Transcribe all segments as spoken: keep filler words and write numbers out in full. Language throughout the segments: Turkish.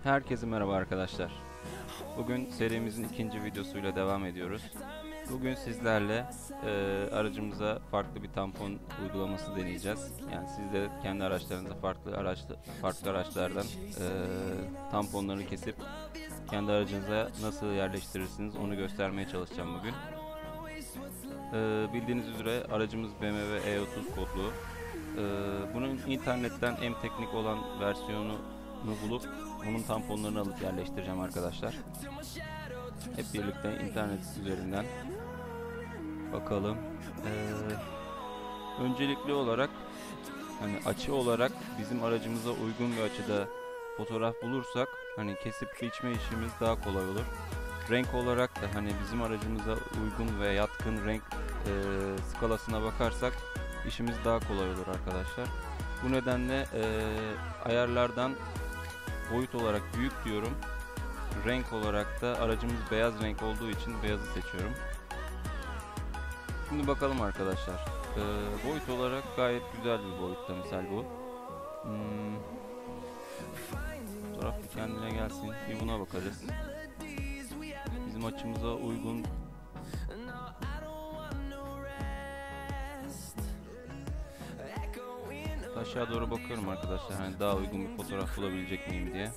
Herkese merhaba arkadaşlar. Bugün serimizin ikinci videosuyla devam ediyoruz. Bugün sizlerle e, aracımıza farklı bir tampon uygulaması deneyeceğiz. Yani siz de kendi araçlarınıza farklı araçlı farklı araçlardan e, tamponları kesip kendi aracınıza nasıl yerleştirirsiniz onu göstermeye çalışacağım bugün. E, bildiğiniz üzere aracımız B M W E otuz kodlu. E, bunun internetten en teknik olan versiyonunu bulup bunun tamponlarını alıp yerleştireceğim arkadaşlar. Hep birlikte internet üzerinden bakalım. Ee, öncelikli olarak hani açı olarak bizim aracımıza uygun bir açıda fotoğraf bulursak hani kesip biçme işimiz daha kolay olur. Renk olarak da hani bizim aracımıza uygun ve yatkın renk e, skalasına bakarsak işimiz daha kolay olur arkadaşlar. Bu nedenle e, ayarlardan boyut olarak büyük diyorum. Renk olarak da aracımız beyaz renk olduğu için beyazı seçiyorum. Şimdi bakalım arkadaşlar. Ee, boyut olarak gayet güzel bir boyutta misal bu. Hmm. Fotoğraf bir kendine gelsin. Bir buna bakarız. Bizim açımıza uygun. Aşağı doğru bakıyorum arkadaşlar. Hani daha uygun bir fotoğraf bulabilecek miyim diye.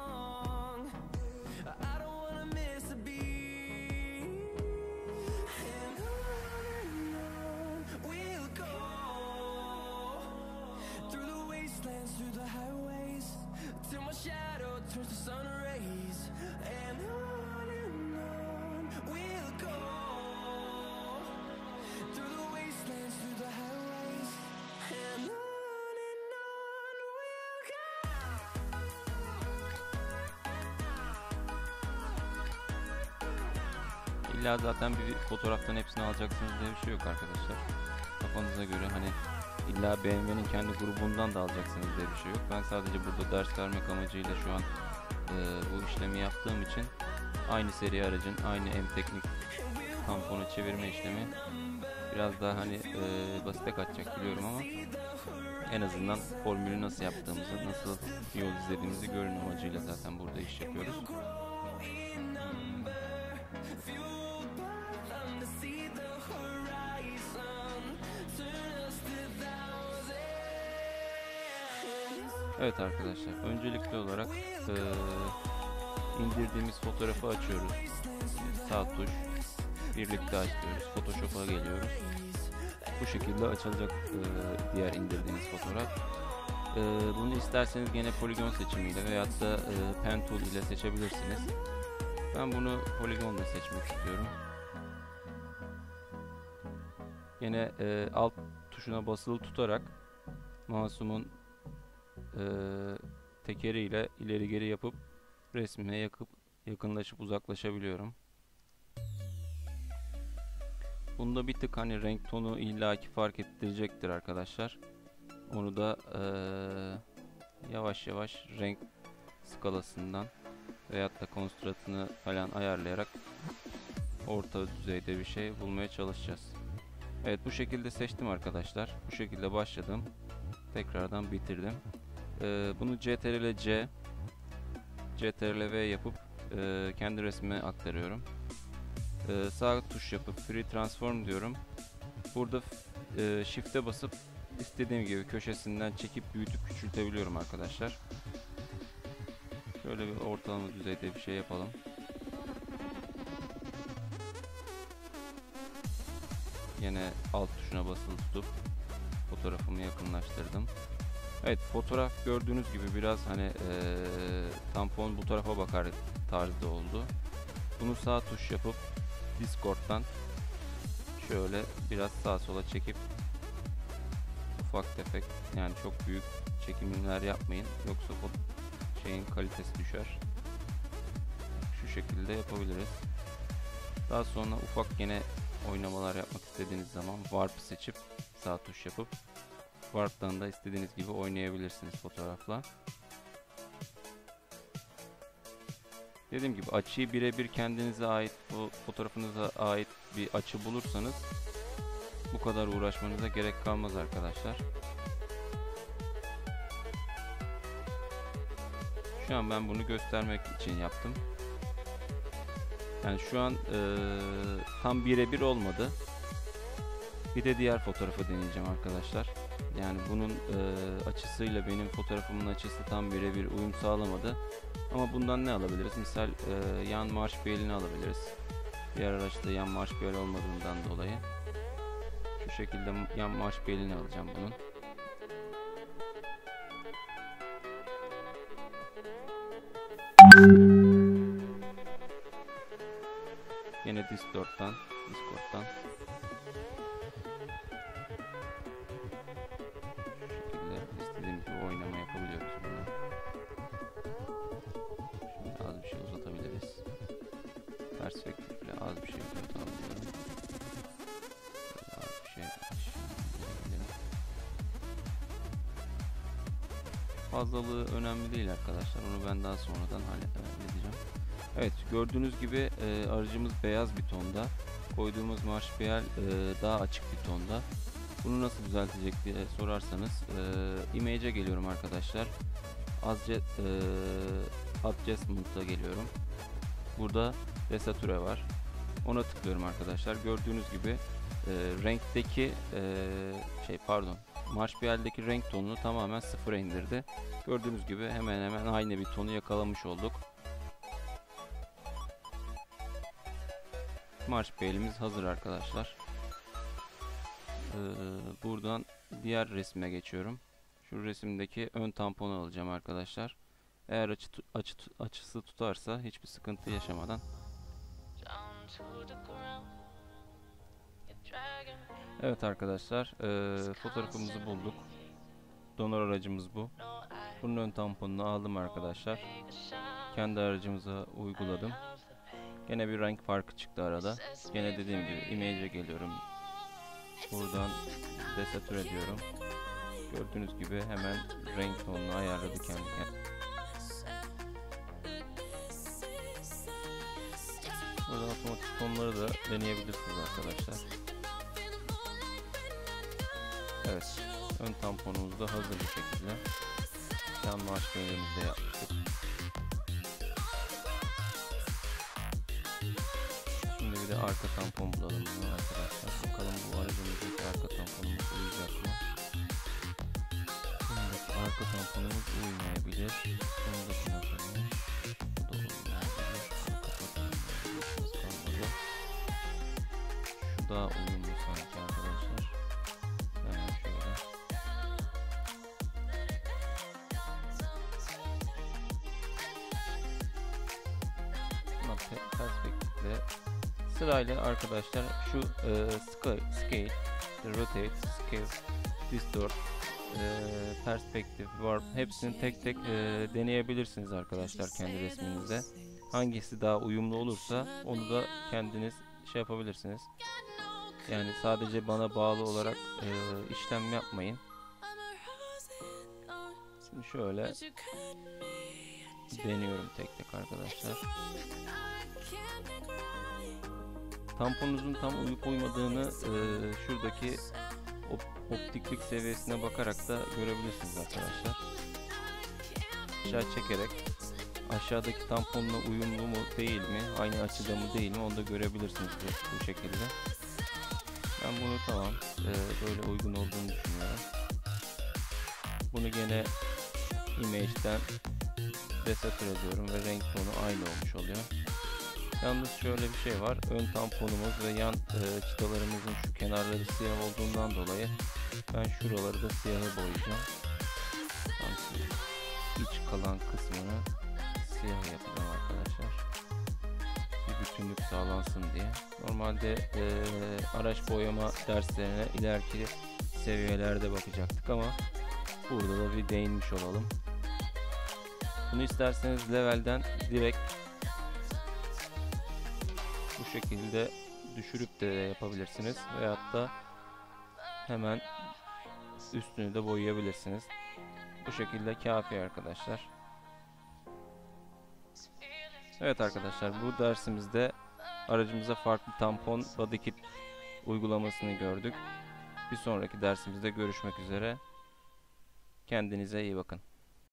İlla zaten bir fotoğraftan hepsini alacaksınız diye bir şey yok arkadaşlar. Kafanıza göre hani illa B M W'nin kendi grubundan da alacaksınız diye bir şey yok. Ben sadece burada ders vermek amacıyla şu an e, bu işlemi yaptığım için aynı seri aracın aynı M teknik tamponu çevirme işlemi biraz daha hani e, basite kaçacak biliyorum ama en azından formülü nasıl yaptığımızı, nasıl yol izlediğimizi görün amacıyla zaten burada iş yapıyoruz. Evet arkadaşlar, öncelikli olarak e, indirdiğimiz fotoğrafı açıyoruz. Sağ tuş, birlikte aç diyoruz. Photoshop'a geliyoruz. Bu şekilde açılacak e, diğer indirdiğiniz fotoğraf. E, bunu isterseniz gene poligon seçimiyle veyahut da e, pen tool ile seçebilirsiniz. Ben bunu poligonla seçmek istiyorum. Yine e, alt tuşuna basılı tutarak mouse'umun e, tekeriyle ileri geri yapıp resmine yakıp yakınlaşıp uzaklaşabiliyorum. Bunda bir tık hani renk tonu illaki fark ettirecektir arkadaşlar. Onu da e, yavaş yavaş renk skalasından veyahut da kontrastını falan ayarlayarak orta düzeyde bir şey bulmaya çalışacağız. Evet, bu şekilde seçtim arkadaşlar. Bu şekilde başladım. Tekrardan bitirdim. Ee, bunu C T R L C, C T R L V yapıp e, kendi resmime aktarıyorum. Ee, sağ tuş yapıp Free Transform diyorum. Burada e, Shift'e basıp istediğim gibi köşesinden çekip büyütüp küçültebiliyorum arkadaşlar. Şöyle bir ortalama düzeyde bir şey yapalım. Yine alt tuşuna basılı tutup fotoğrafımı yakınlaştırdım. Evet, fotoğraf gördüğünüz gibi biraz hani ee, tampon bu tarafa bakar tarzda oldu. Bunu sağ tuş yapıp Discord'dan şöyle biraz sağa sola çekip ufak tefek, yani çok büyük çekimler yapmayın yoksa şeyin kalitesi düşer. Şu şekilde yapabiliriz. Daha sonra ufak gene oynamalar yapmak istediğiniz zaman Warp seçip sağ tuş yapıp Warp'tan da istediğiniz gibi oynayabilirsiniz fotoğrafla. Dediğim gibi açıyı birebir kendinize ait, bu fotoğrafınıza ait bir açı bulursanız bu kadar uğraşmanıza gerek kalmaz arkadaşlar. Şu an ben bunu göstermek için yaptım. Yani şu an e, tam birebir olmadı. Bir de diğer fotoğrafı deneyeceğim arkadaşlar. Yani bunun e, açısıyla benim fotoğrafımın açısı tam birebir uyum sağlamadı. Ama bundan ne alabiliriz? Misal e, yan marş belini alabiliriz. Diğer araçta yan marş bel olmadığından dolayı. Şu şekilde yan marş belini alacağım bunun. Yine Discord'dan, Discord'dan. Şu şekilde istediğim gibi oynama yapabiliyoruz bunu. Şimdi az bir şey uzatabiliriz. Perspektifle az bir şey uzatabiliyorum. Az bir şey aşağıya. Fazlalığı önemli değil arkadaşlar. Onu ben daha sonradan halledeceğim. Evet, gördüğünüz gibi e, aracımız beyaz bir tonda. Koyduğumuz marş bel e, daha açık bir tonda. Bunu nasıl düzeltecek diye sorarsanız e, image'e geliyorum arkadaşlar. Adjust, e, Adjustment'a geliyorum. Burada Desature var. Ona tıklıyorum arkadaşlar. Gördüğünüz gibi e, renkteki e, şey pardon marş beldeki renk tonunu tamamen sıfıra indirdi. Gördüğünüz gibi hemen hemen aynı bir tonu yakalamış olduk. Marş belimiz hazır arkadaşlar. Ee, buradan diğer resme geçiyorum. Şu resimdeki ön tamponu alacağım arkadaşlar. Eğer açı, açı, açısı tutarsa hiçbir sıkıntı yaşamadan. Evet arkadaşlar, e, fotoğrafımızı bulduk. Donör aracımız bu. Bunun ön tamponunu aldım arkadaşlar. Kendi aracımıza uyguladım. Gene bir renk farkı çıktı arada. Gene dediğim gibi image'e geliyorum. Buradan Desature diyorum. Gördüğünüz gibi hemen renk tonunu ayarladı kendi kendine. Burada otomatik tonları da deneyebilirsiniz arkadaşlar. Evet, ön tamponumuz da hazır bir şekilde. Yan marş belimizi de yapmıştık. Şimdi bir de arka tampon bulalım bunu arkadaşlar. Bakalım bu aracımızdaki arka tamponumuz uyacak mı? Bundaki arka tamponumuz uymayabilir. Bundaki nasılmış? Bu da uymayabilir. Arka tamponumuz kalmadı. Şu daha uyumlu sanki arkadaşlar. Hemen şöyle. Buna perspektifle sırayla arkadaşlar şu e, scale, scale, rotate, scale, distort, e, perspektif, warp hepsini tek tek e, deneyebilirsiniz arkadaşlar kendi resminizde. Hangisi daha uyumlu olursa onu da kendiniz şey yapabilirsiniz. Yani sadece bana bağlı olarak e, işlem yapmayın. Şimdi şöyle deniyorum tek tek arkadaşlar. Tamponunuzun tam uyup uymadığını e, şuradaki op optiklik seviyesine bakarak da görebilirsiniz arkadaşlar. Aşağı çekerek aşağıdaki tamponla uyumlu mu değil mi, aynı açıda mı değil mi onu da görebilirsiniz bu, bu şekilde. Ben bunu tamam e, böyle uygun olduğunu düşünüyorum. Bunu gene image'den Desature ediyorum ve renk tonu aynı olmuş oluyor. Yalnız şöyle bir şey var. Ön tamponumuz ve yan e, çıtalarımızın şu kenarları siyah olduğundan dolayı ben şuraları da siyahı boyayacağım. Sanki iç kalan kısmını siyah yapacağım arkadaşlar. Bir bütünlük sağlansın diye. Normalde e, araç boyama derslerine ileriki seviyelerde bakacaktık ama burada da bir değinmiş olalım. Bunu isterseniz levelden direkt bu şekilde düşürüp de yapabilirsiniz veyahut da hemen üstünü de boyayabilirsiniz. Bu şekilde kafi arkadaşlar. Evet arkadaşlar, bu dersimizde aracımıza farklı tampon body kit uygulamasını gördük. Bir sonraki dersimizde görüşmek üzere. Kendinize iyi bakın.